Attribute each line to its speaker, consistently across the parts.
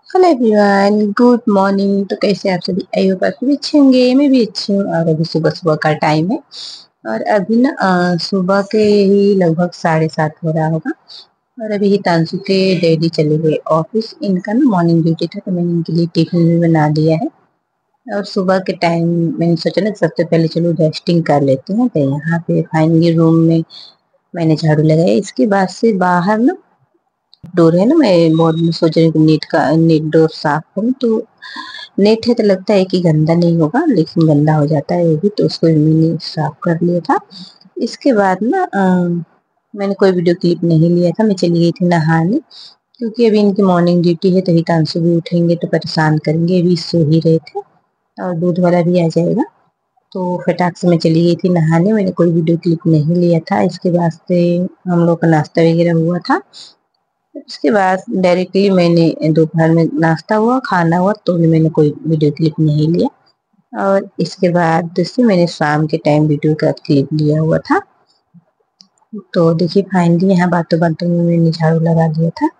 Speaker 1: Hello everyone, good morning. तो कैसे आप सभी? आई होप आप सभी अच्छे होंगे। मैं भी अच्छी हूँ। और अभी सुबह सुबह का टाइम है। और अभी ना सुबह के ही लगभग 7:30 हो रहा होगा। और अभी हितांशु के डैडी चले गए ऑफिस। इनका ना मॉर्निंग ड्यूटी था, तो मैंने इनके लिए टिफिन भी बना दिया है। और सुबह के टाइम मैंने सोचा ना सबसे पहले चलो डस्टिंग कर लेते हैं। तो यहाँ पे फाइनली रूम में मैंने झाड़ू लगाया। इसके बाद से बाहर ना डोर है ना, मैं बहुत सोच रही हूँ नेट डोर साफ करूँ। तो नेट है तो लगता है कि गंदा नहीं होगा, लेकिन गंदा हो जाता है वो भी। तो उसको मैंने साफ कर लिया था। इसके बाद ना मैंने कोई वीडियो क्लिप नहीं लिया था। मैं चली गई थी नहाने, क्योंकि अभी इनकी मॉर्निंग ड्यूटी है। तो हितांशु भी उठेंगे तो परेशान करेंगे। अभी सो ही रहे थे और दूध वाला भी आ जाएगा। तो फटाक से मैं चली गई थी नहाने। मैंने कोई वीडियो क्लिप नहीं लिया था। इसके बाद से हम लोग का नाश्ता वगैरह हुआ था। उसके बाद डायरेक्टली मैंने दोपहर में नाश्ता हुआ, खाना हुआ, तो मैंने कोई वीडियो क्लिप नहीं लिया। और इसके बाद से मैंने शाम के टाइम वीडियो का क्लिप लिया हुआ था। तो देखिए फाइनली यहाँ बातों बातों में मैंने झाड़ू लगा दिया था।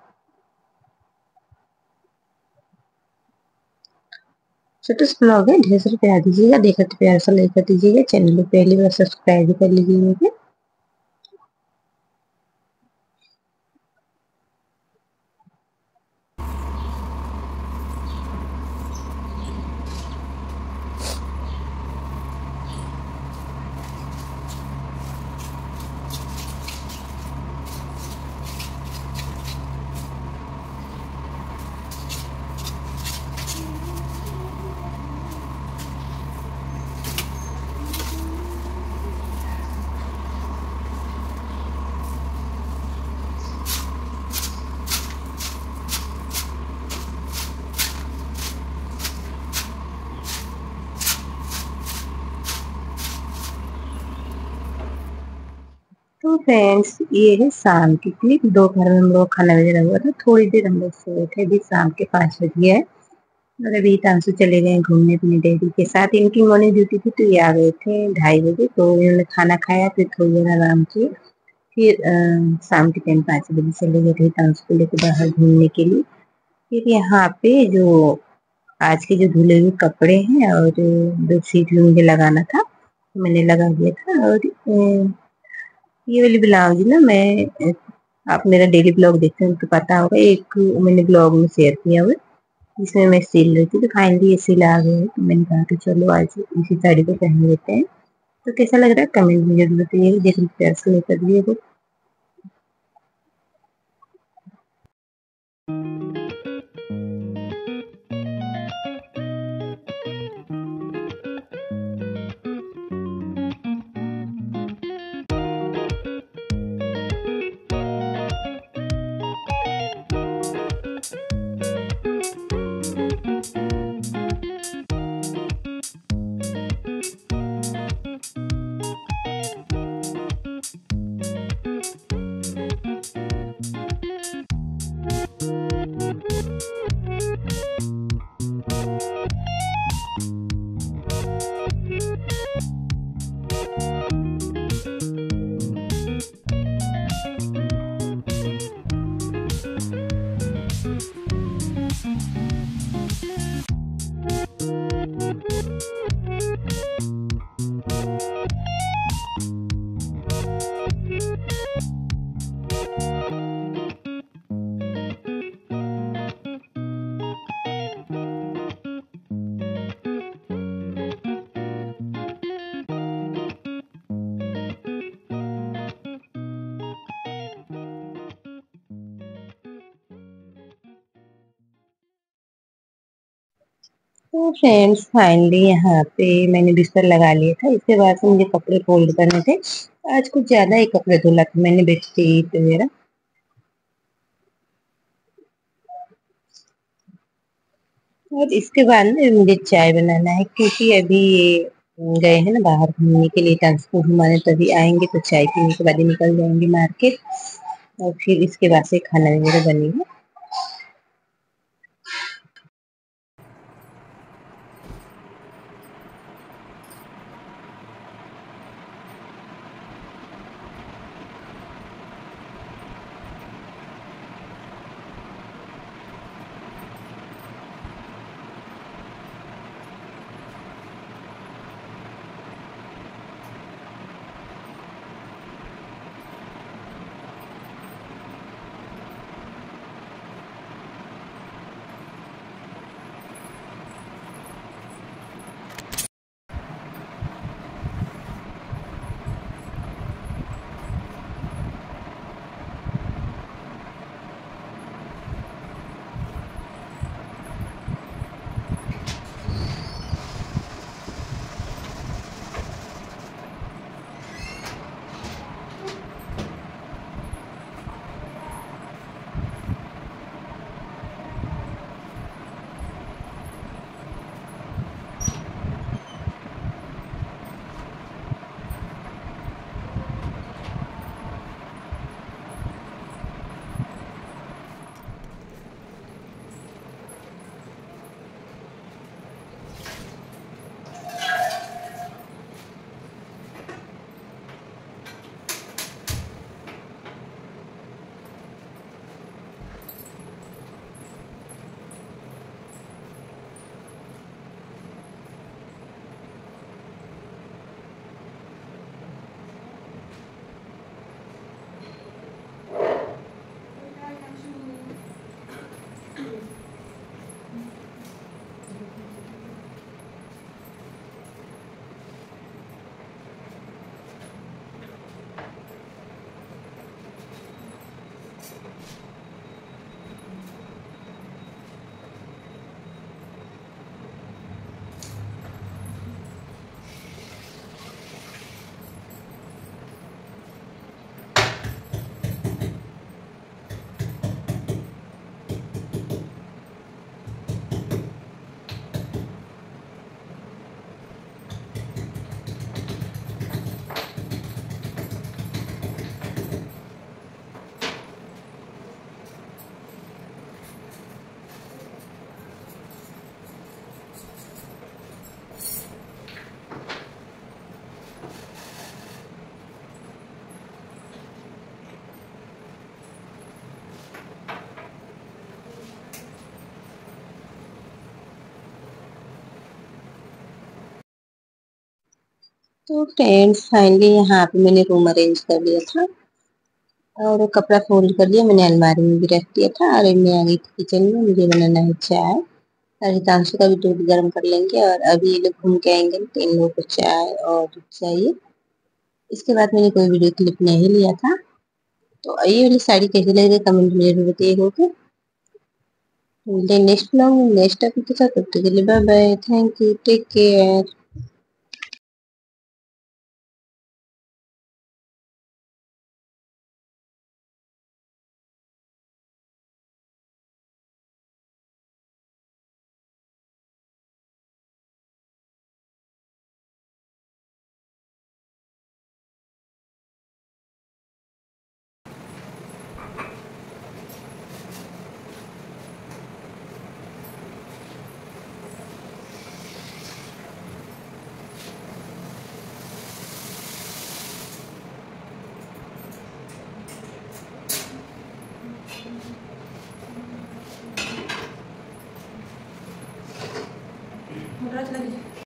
Speaker 1: छोटा सा ब्लॉग है, ढेर सारे प्यार दीजिएगा। देखा तो प्यार सा लाइक कर दीजिएगा। चैनल को पहली बार सब्सक्राइब भी कर लीजिएगा। तो फ्रेंड्स, ये है शाम की क्लिप। दोपहर में हम लोग खाना वगैरह हुआ था, थोड़ी देर हम लोग सोए थे। अभी शाम के 5 बज गया है। और अभी हितांशु चले गए घूमने अपने डैडी के साथ। इनकी मॉर्निंग ड्यूटी थी, तो ये आ गए थे 2:30 बजे। तो इन्होंने खाना खाया, फिर थोड़ी देर आराम किए। फिर शाम के टाइम 5 बजे चले गए थे हितांशु को लेकर बाहर घूमने के लिए। फिर यहाँ पे जो आज के जो धुले हुए कपड़े हैं और बेडशीट भी मुझे लगाना था, तो मैंने लगा दिया था। और ये वाली ब्लाउज ना मैं आप मेरा डेली ब्लॉग देखते हैं तो पता होगा, एक मैंने ब्लॉग में शेयर किया हुआ है, जिसमें मैं सिल रही थी। तो फाइनली ये सिल आ गए। तो मैंने कहा कि चलो आज इसी साड़ी को पहन लेते हैं। तो कैसा लग रहा है कमेंट में जरूर बताइएगा। देखो प्यार से लेकर दिए। तो फ्रेंड्स फाइनली यहाँ पे मैंने बिस्तर लगा लिया था। इसके बाद से मुझे कपड़े फोल्ड करने थे। आज कुछ ज्यादा ही कपड़े धुला था मैंने, बेडशीट वगैरह। और इसके बाद ना मुझे चाय बनाना है, क्योंकि अभी ये गए हैं ना बाहर घूमने के लिए ट्रांसपोर्ट हमारे। तभी आएंगे तो चाय पीने के बाद ही निकल जाएंगे मार्केट। और फिर इसके बाद से खाना वगैरह बनेगा। तो फ्रेंड्स फाइनली यहाँ पे मैंने रूम अरेंज कर लिया था और कपड़ा फोल्ड कर लिया मैंने, अलमारी में भी रख दिया था और मैं आ गई थी किचन में, मुझे बनाना है चाय। रितांशु का भी दूध गर्म कर लेंगे और अभी ये लोग घूम के आएंगे तो इन लोगों को चाय और दूध चाहिए। इसके बाद मैंने कोई वीडियो क्लिप नहीं लिया था। तो ये वाली साड़ी कैसी लग रही है कमेंट में जरूर बताइएगा। मिलते हैं नेक्स्ट ब्लॉग में नेक्स्ट टॉपिक के साथ, तब तक के लिए bye bye, thank you, take care.